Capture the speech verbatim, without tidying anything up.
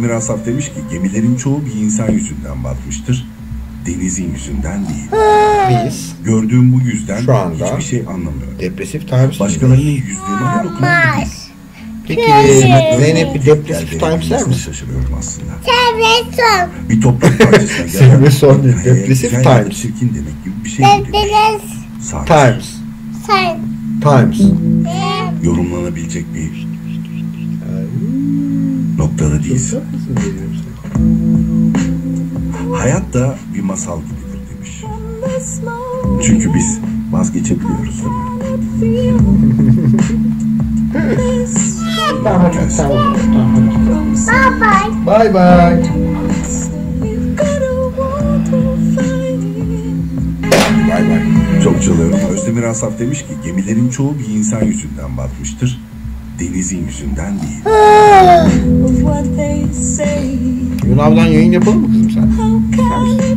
Özdemir Asaf demiş ki gemilerin çoğu bir insan yüzünden batmıştır. Denizin yüzünden değil. Biz gördüğüm bu yüzden şu anda hiçbir şey anlamıyorum. DepressiveTimes başkalarının yüzlerine dokunan değil. Peki Zeynep bir DepressiveTimes der misin? Şaşırıyorum aslında. Sevresim. Bir toprak parçasına gelen Sevresim değil, DepressiveTimes. Çirkin demek gibi bir şey mi demiş? Times. Sen. Times. Yorumlanabilecek bir noktada değilsin. Hayat da bir masal gibidir demiş. Çünkü biz vazgeçebiliyoruz değil mi? Tamam, tamam, tamam. Bye bye. Bye bye. Bay bay. Çok çalıyorum. Özdemir Asaf demiş ki gemilerin çoğu bir insan yüzünden batmıştır. Denizin yüzünden değil. Yunav'dan yayın yapalım mı kızım sen?